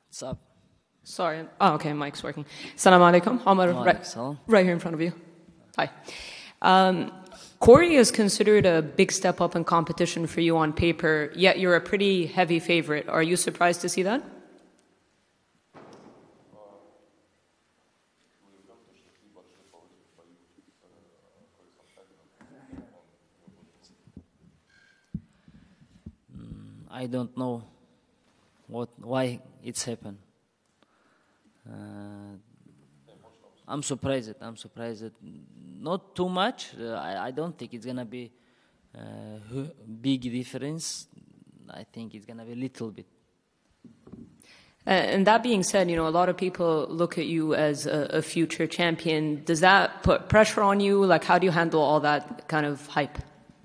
What's up? Sorry. Oh, okay, mic's working. Assalamu alaikum. Omar, right here in front of you. Hi. Corey is considered a big step up in competition for you on paper, yet you're a pretty heavy favorite. Are you surprised to see that? I don't know why it's happened. I'm surprised. Not too much. I don't think it's gonna be big difference. I think it's gonna be a little bit. And that being said, a lot of people look at you as a future champion. Does that put pressure on you? Like, how do you handle all that kind of hype?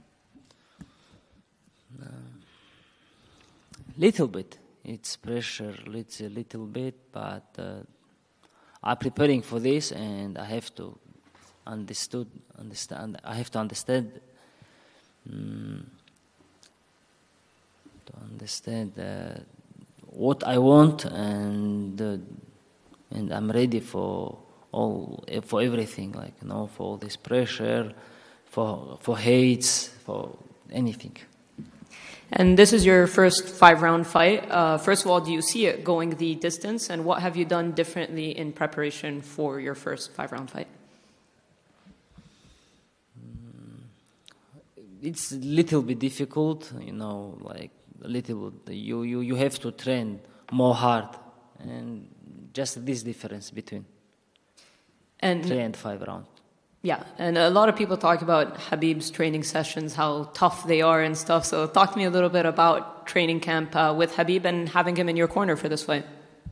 Little bit. It's pressure, little bit, but I'm preparing for this, and I have to understand. I have to understand what I want, and I'm ready for everything. Like for all this pressure, for hates, for anything. And this is your first 5-round fight. First of all, do you see it going the distance? And what have you done differently in preparation for your first 5-round fight? It's a little bit difficult, like a little bit. You have to train more hard, and just this difference between 3 and 5 rounds. Yeah, and a lot of people talk about Khabib's training sessions, how tough they are and stuff. So talk to me a little bit about training camp with Khabib and having him in your corner for this fight.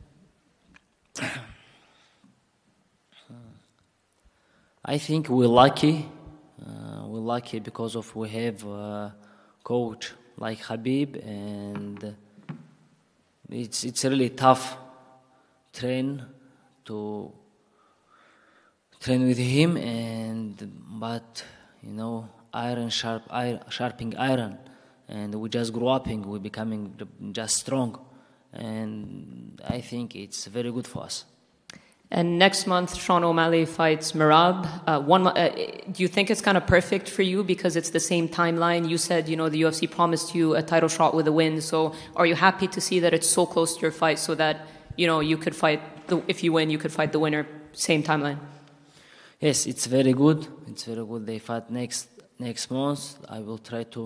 I think we're lucky. We're lucky because we have a coach like Khabib, and it's really tough train with him, but iron sharpening iron, and we just grow up, we're becoming just strong, and I think it's very good for us. And next month, Sean O'Malley fights Merab. Do you think it's kind of perfect for you because it's the same timeline? You said, the UFC promised you a title shot with a win. So are you happy to see that it's so close to your fight so that, you could fight, if you win, you could fight the winner, same timeline? Yes, it's very good. They fight next month. I will try to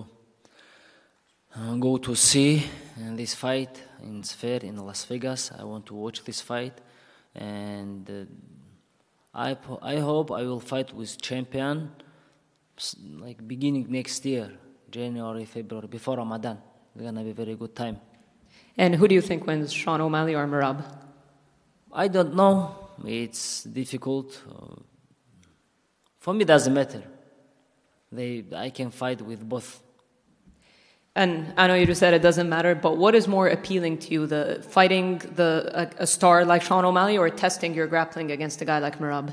go to see this fight in Sphere in Las Vegas. I want to watch this fight, and I hope I will fight with champion like beginning next year, January, February, before Ramadan. It's gonna be a very good time. And who do you think wins, Sean O'Malley or Merab? I don't know. It's difficult. For me, it doesn't matter. I can fight with both. And I know you just said it doesn't matter, but what is more appealing to you, the fighting a star like Sean O'Malley or testing your grappling against a guy like Merab?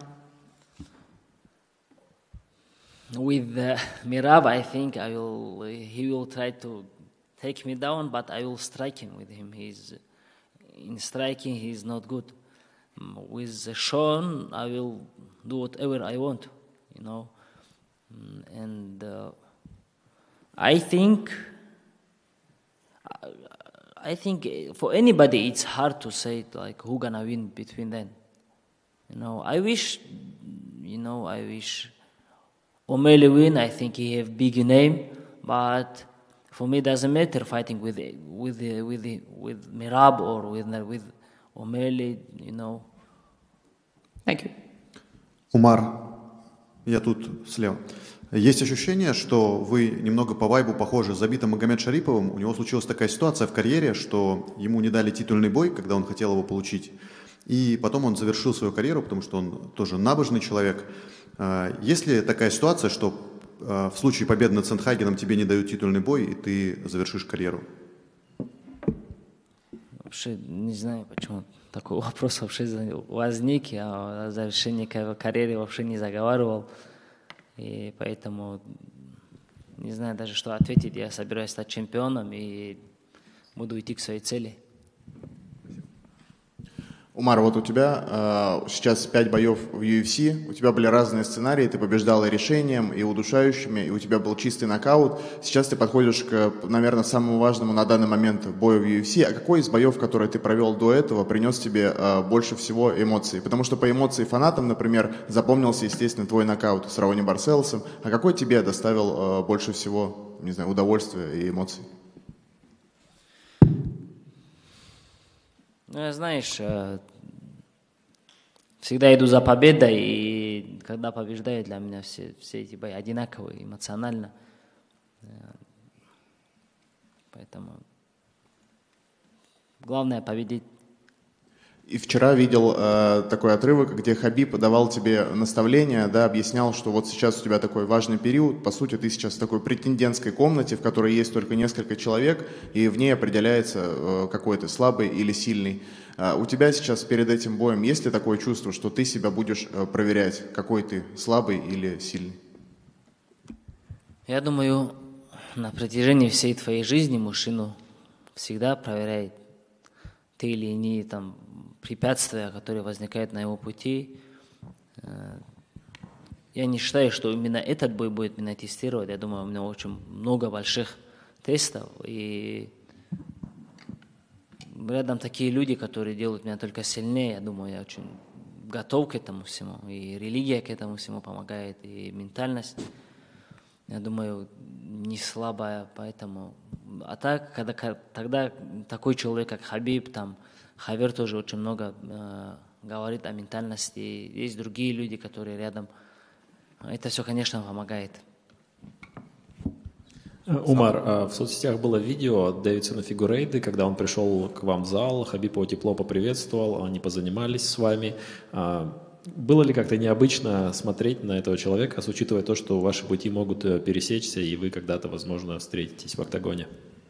With Merab, I think he will try to take me down, but I will strike him with him. In striking, he's not good. With Sean, I will do whatever I want, and I think for anybody it's hard to say like who gonna win between them. I wish O'Malley win. I think he have big name, but for me it doesn't matter fighting with Merab or with O'Malley. Thank you. Умар, я тут слева. Есть ощущение, что вы немного по вайбу похожи с Забитом Магомед Шариповым. У него случилась такая ситуация в карьере, что ему не дали титульный бой, когда он хотел его получить. И потом он завершил свою карьеру, потому что он тоже набожный человек. Есть ли такая ситуация, что в случае победы над Сандхагеном тебе не дают титульный бой, и ты завершишь карьеру? Вообще не знаю, почему такой вопрос вообще возник. Я о завершении карьеры вообще не заговаривал. И поэтому не знаю даже, что ответить. Я собираюсь стать чемпионом и буду идти к своей цели. Умар, вот у тебя сейчас 5 боев в UFC, у тебя были разные сценарии, ты побеждал и решением, и удушающими, и у тебя был чистый нокаут. Сейчас ты подходишь к, наверное, самому важному на данный момент бою в UFC. А какой из боев, которые ты провел до этого, принес тебе больше всего эмоций? Потому что по эмоции фанатам, например, запомнился, естественно, твой нокаут с Рауни Барселосом. А какой тебе доставил больше всего, не знаю, удовольствия и эмоций? Ну, знаешь, всегда иду за победой, и когда побеждаю, для меня все эти бои одинаковые эмоционально. Поэтому главное победить. И вчера видел такой отрывок, где Хабиб давал тебе наставления, да, объяснял, что вот сейчас у тебя такой важный период, по сути, ты сейчас в такой претендентской комнате, в которой есть только несколько человек, и в ней определяется, какой ты, слабый или сильный. У тебя сейчас перед этим боем есть ли такое чувство, что ты себя будешь проверять, какой ты, слабый или сильный? Я думаю, на протяжении всей твоей жизни мужчину всегда проверяет те или иные там препятствия, которые возникают на его пути. Я не считаю, что именно этот бой будет меня тестировать. Я думаю, у меня очень много больших тестов. И рядом такие люди, которые делают меня только сильнее. Я думаю, я очень готов к этому всему. И религия к этому всему помогает, и ментальность. Я думаю, не слабая, поэтому... А так, тогда такой человек, как Хабиб, там, Хавер тоже очень много говорит о ментальности. Есть другие люди, которые рядом. Это все, конечно, помогает. Умар, в соцсетях было видео от Дэвидсона Фигурейды, когда он пришел к вам в зал, Хабиб его тепло поприветствовал, они позанимались с вами. Было ли как-то необычно смотреть на этого человека, учитывая то, что ваши пути могут пересечься, и вы когда-то, возможно, встретитесь в октагоне?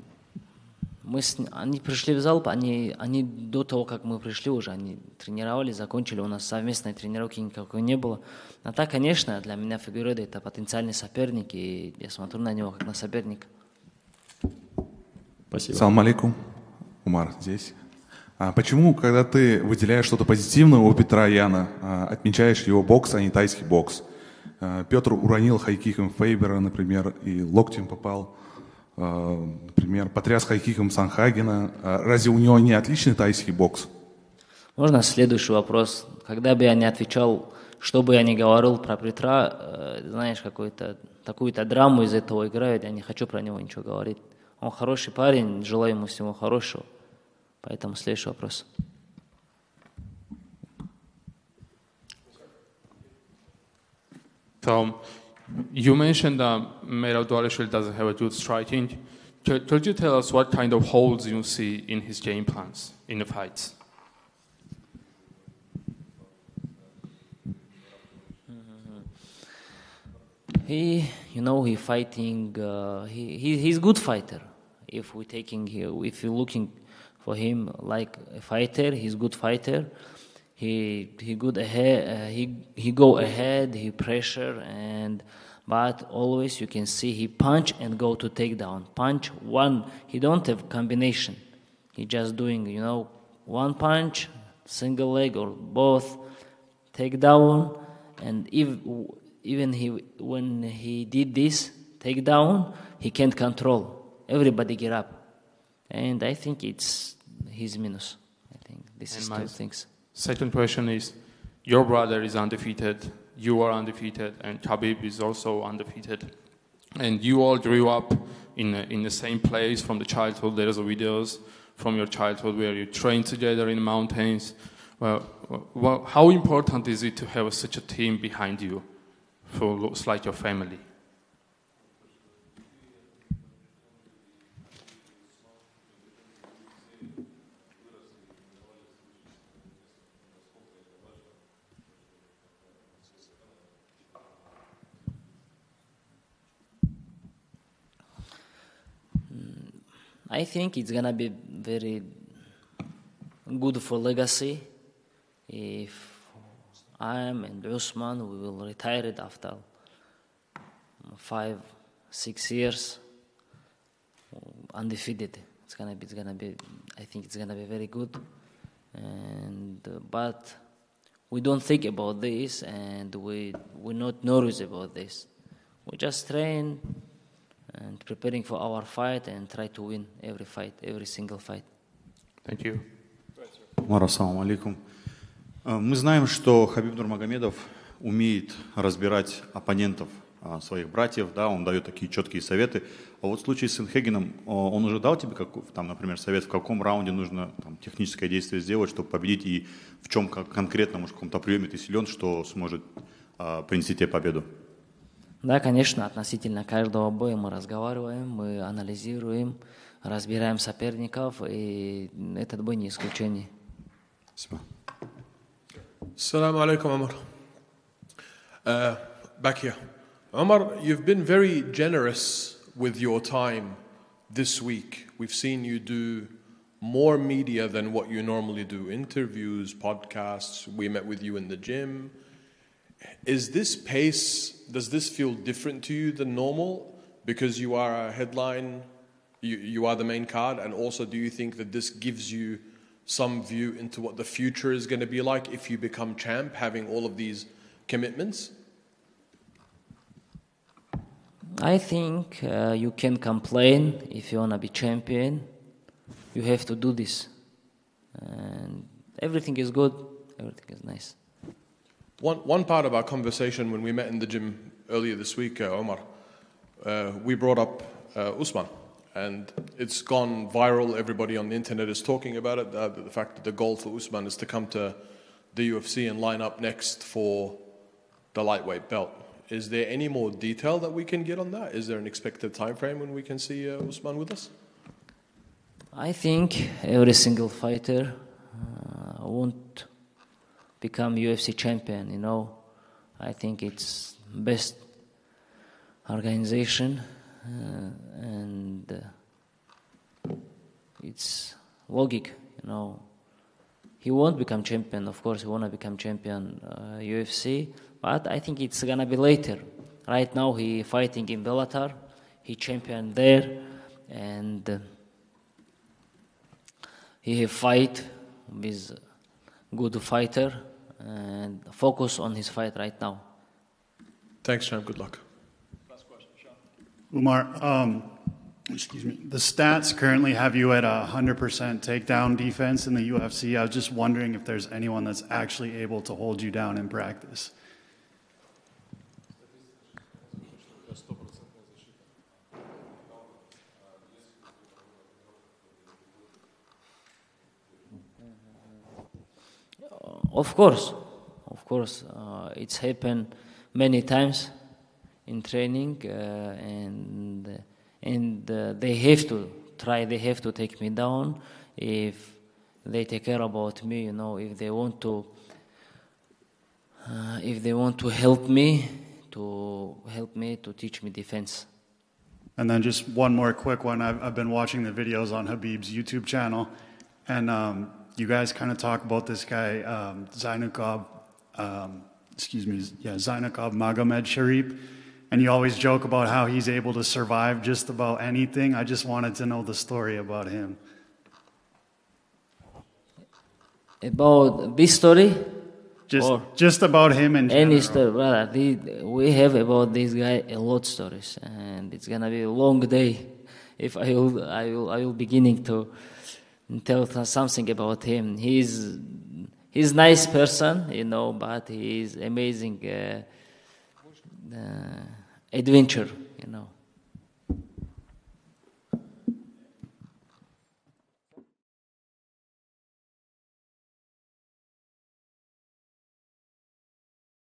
Они пришли в зал, они до того, как мы пришли уже, они тренировались, закончили, у нас совместной тренировки никакой не было. А так, конечно, для меня Фигуейреда это потенциальный соперник, и я смотрю на него как на соперника. Спасибо. Салам алейкум. Умар здесь. Почему, когда ты выделяешь что-то позитивное у Петра Яна, отмечаешь его бокс, а не тайский бокс? Петр уронил хайкиком Фейбера, например, и локтем попал. Например, потряс хайкиком Санхагена. Разве у него не отличный тайский бокс? Можно следующий вопрос? Когда бы я не отвечал, что бы я ни говорил про Петра, знаешь, такую-то драму из этого играют, я не хочу про него ничего говорить. Он хороший парень, желаю ему всего хорошего. Поэтому следующий вопрос. So, you mentioned Merab Dvalishvili doesn't have a good striking. Could you tell us what kind of holes you see in his game plans in the fights? He fighting. He's good fighter. If you're looking for him like a fighter, he's good fighter. He good ahead. He go ahead. He pressure but always you can see he punch and go to takedown. Punch one. He don't have combination. He just doing one punch, single leg or both, takedown, and when he did this takedown, he can't control. Everybody get up, and I think it's his minus. I think this is two things. Second question is, your brother is undefeated, you are undefeated, and Khabib is also undefeated. And you all grew up in the same place from the childhood. There's videos from your childhood where you trained together in the mountains. Well, how important is it to have such a team behind you who looks like your family? I think it's gonna be very good for legacy if I and Usman we will retire it after 5-6 years undefeated. It's gonna be. I think it's gonna be very good, But we don't think about this, and we're not nervous about this. We just train and preparing for our fight and try to win every fight, every single fight. Thank you. Умар, ассаламу алейкум. Мы знаем, что Хабиб Нурмагомедов умеет разбирать оппонентов, своих братьев, да, он дает такие четкие советы. А вот в случае с Сенхегеном, он уже дал тебе, там, например, совет, в каком раунде нужно там, техническое действие сделать, чтобы победить, и в чем конкретно, может, в каком-то приеме ты силен, что сможет принести тебе победу? Да, конечно, относительно каждого боя мы разговариваем, мы анализируем, разбираем соперников, и этот бой не исключение. Спасибо. Assalamu alaikum, Omar. Back here. Omar, you've been very generous with your time this week. We've seen you do more media than what you normally do. Interviews, podcasts, we met with you in the gym. Is this pace, does this feel different to you than normal? Because you are a headline, you are the main card, and also do you think that this gives you some view into what the future is going to be like if you become champ, having all of these commitments? I think you can complain if you want to be champion. You have to do this. And everything is good, everything is nice. One part of our conversation when we met in the gym earlier this week, Omar, we brought up Usman. And it's gone viral. Everybody on the internet is talking about it. The fact that the goal for Usman is to come to the UFC and line up next for the lightweight belt. Is there any more detail that we can get on that? Is there an expected time frame when we can see Usman with us? I think every single fighter won't become UFC champion, you know. I think it's best organization and it's logic, you know. He won't become champion, of course, he won't become champion UFC, but I think it's gonna be later. Right now he fighting in Bellator, he champion there, and he fight with good fighter and focus on his fight right now. Thanks, champ. Good luck. Last question, Sean. Umar, excuse me. The stats currently have you at 100% takedown defense in the UFC. I was just wondering if there's anyone that's actually able to hold you down in practice. Of course, it's happened many times in training, and they have to try. They have to take me down if they take care about me. You know, if they want to help me to teach me defense. And then just one more quick one. I've been watching the videos on Habib's YouTube channel, and you guys kind of talk about this guy, Zainukov Magomed Sharip, and you always joke about how he's able to survive just about anything. I just wanted to know the story about him. About this story? Just about him in general. Any story, brother. We have about this guy a lot of stories, and it's gonna be a long day if I will beginning to tell something about him. He's a nice person, you know, but he's amazing adventure, you know.